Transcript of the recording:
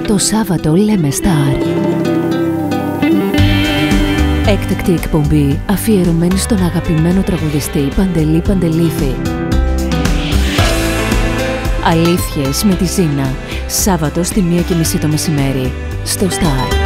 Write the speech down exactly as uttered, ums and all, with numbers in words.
Το Σάββατο λέμε Σταρ. Έκτακτη εκπομπή αφιερωμένη στον αγαπημένο τραγουδιστή Παντελή Παντελήθη. Αλήθειες με τη Ζήνα. Σάββατο στη μία και μισή το μεσημέρι. Στο Σταρ.